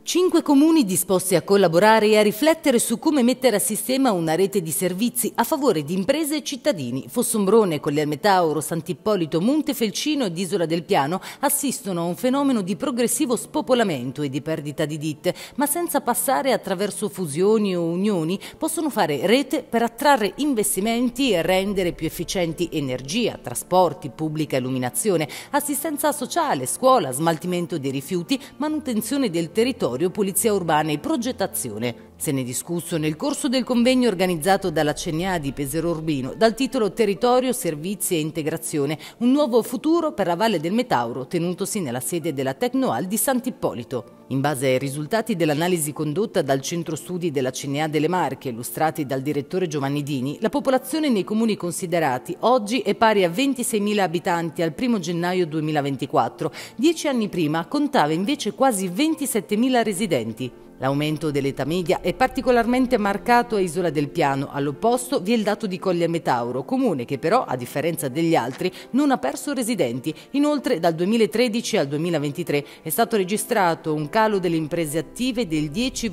5 comuni disposti a collaborare e a riflettere su come mettere a sistema una rete di servizi a favore di imprese e cittadini. Fossombrone, Colleferro Tauro, Sant'Ippolito, Montefelcino ed Isola del Piano assistono a un fenomeno di progressivo spopolamento e di perdita di ditte, ma senza passare attraverso fusioni o unioni possono fare rete per attrarre investimenti e rendere più efficienti energia, trasporti, pubblica illuminazione, assistenza sociale, scuola, smaltimento dei rifiuti, manutenzione del territorio, pulizia urbana e progettazione. Se ne è discusso nel corso del convegno organizzato dalla CNA di Pesaro Urbino dal titolo Territorio, Servizi e Integrazione, un nuovo futuro per la Valle del Metauro, tenutosi nella sede della Tecnoal di Sant'Ippolito. In base ai risultati dell'analisi condotta dal Centro Studi della CNA delle Marche, illustrati dal direttore Giovanni Dini, la popolazione nei comuni considerati oggi è pari a 26.000 abitanti al 1 gennaio 2024. 10 anni prima contava invece quasi 27.000 residenti. L'aumento dell'età media è particolarmente marcato a Isola del Piano, all'opposto vi è il dato di Colleferro Tauro, comune che però, a differenza degli altri, non ha perso residenti. Inoltre dal 2013 al 2023 è stato registrato un calo delle imprese attive del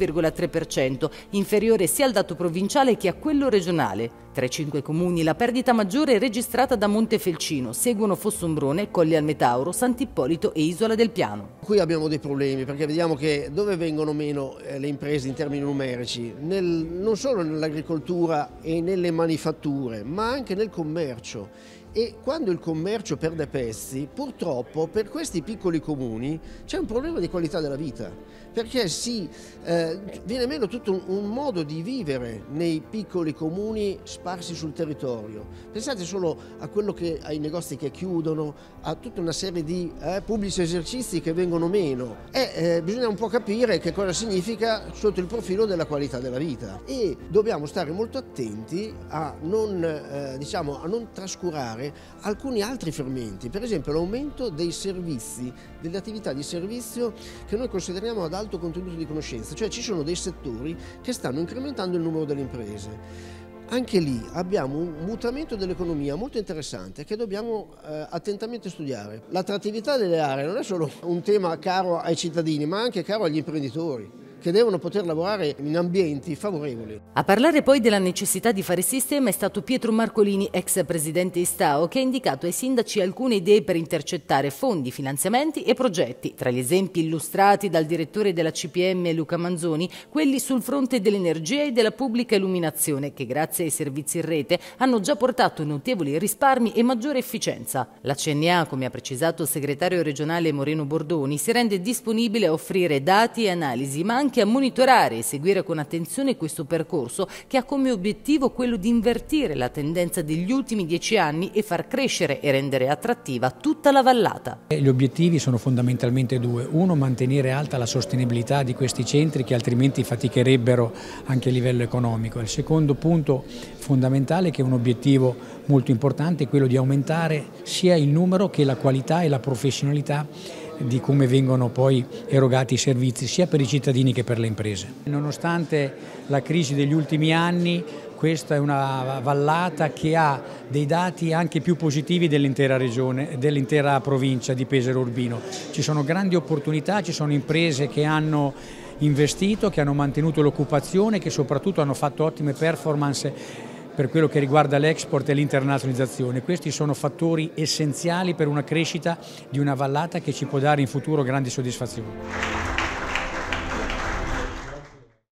10,3%, inferiore sia al dato provinciale che a quello regionale. Tra i 5 comuni la perdita maggiore è registrata da Montefelcino, seguono Fossombrone, Colleferro Tauro, Sant'Ippolito e Isola del Piano. Qui abbiamo dei problemi perché vediamo che dove vengono meno le imprese in termini numerici, non solo nell'agricoltura e nelle manifatture, ma anche nel commercio. E quando il commercio perde pezzi, purtroppo per questi piccoli comuni c'è un problema di qualità della vita, perché viene meno tutto un modo di vivere nei piccoli comuni sparsi sul territorio. Pensate solo ai negozi che chiudono, a tutta una serie di pubblici esercizi che vengono meno. Bisogna un po' capire che cosa significa sotto il profilo della qualità della vita e dobbiamo stare molto attenti a non trascurare alcuni altri fermenti, per esempio l'aumento dei servizi, delle attività di servizio che noi consideriamo ad alto contenuto di conoscenza, cioè ci sono dei settori che stanno incrementando il numero delle imprese. Anche lì abbiamo un mutamento dell'economia molto interessante che dobbiamo attentamente studiare. L'attrattività delle aree non è solo un tema caro ai cittadini, ma anche caro agli imprenditori, che devono poter lavorare in ambienti favorevoli. A parlare poi della necessità di fare sistema è stato Pietro Marcolini, ex presidente Istao, che ha indicato ai sindaci alcune idee per intercettare fondi, finanziamenti e progetti. Tra gli esempi illustrati dal direttore della CPM Luca Manzoni, quelli sul fronte dell'energia e della pubblica illuminazione, che grazie ai servizi in rete hanno già portato notevoli risparmi e maggiore efficienza. La CNA, come ha precisato il segretario regionale Moreno Bordoni, si rende disponibile a offrire dati e analisi, ma anche a monitorare e seguire con attenzione questo percorso che ha come obiettivo quello di invertire la tendenza degli ultimi 10 anni e far crescere e rendere attrattiva tutta la vallata. Gli obiettivi sono fondamentalmente due: uno, mantenere alta la sostenibilità di questi centri che altrimenti faticherebbero anche a livello economico. Il secondo punto fondamentale, che è un obiettivo molto importante, è quello di aumentare sia il numero che la qualità e la professionalità di come vengono poi erogati i servizi sia per i cittadini che per le imprese. Nonostante la crisi degli ultimi anni, questa è una vallata che ha dei dati anche più positivi dell'intera regione, dell'intera provincia di Pesaro Urbino. Ci sono grandi opportunità, ci sono imprese che hanno investito, che hanno mantenuto l'occupazione, che soprattutto hanno fatto ottime performance per quello che riguarda l'export e l'internazionalizzazione. Questi sono fattori essenziali per una crescita di una vallata che ci può dare in futuro grandi soddisfazioni.